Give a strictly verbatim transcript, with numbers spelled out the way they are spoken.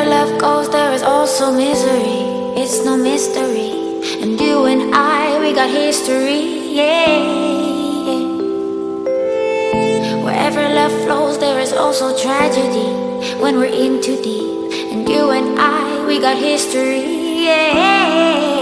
Wherever love goes, there is also misery. It's no mystery. And you and I, we got history, yeah. Wherever love flows, there is also tragedy. When we're in too deep, and you and I, we got history, yeah.